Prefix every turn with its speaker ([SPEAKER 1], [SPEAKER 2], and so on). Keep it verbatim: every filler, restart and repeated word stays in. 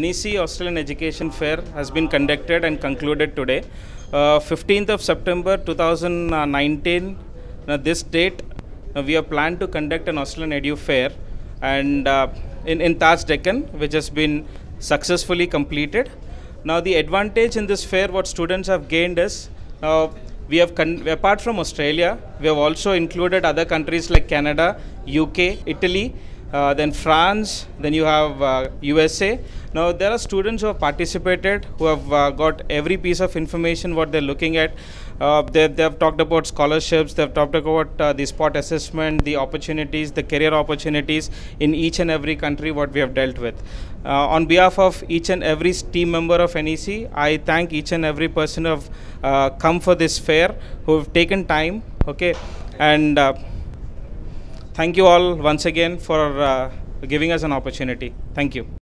[SPEAKER 1] N E C Australian Education Fair has been conducted and concluded today. Uh, fifteenth of September two thousand nineteen, uh, this date, uh, we have planned to conduct an Australian Edu Fair and uh, in, in Taj Deccan, which has been successfully completed. Now the advantage in this fair, what students have gained is, uh, we have, con apart from Australia, we have also included other countries like Canada, U K, Italy, Uh, then France, then you have uh, U S A. Now there are students who have participated, who have uh, got every piece of information what they're looking at. Uh, they, they have talked about scholarships, they have talked about uh, the spot assessment, the opportunities, the career opportunities in each and every country what we have dealt with. Uh, on behalf of each and every team member of N E C, I thank each and every person who have uh, come for this fair, who have taken time, okay, and uh, thank you all once again for uh, giving us an opportunity. Thank you.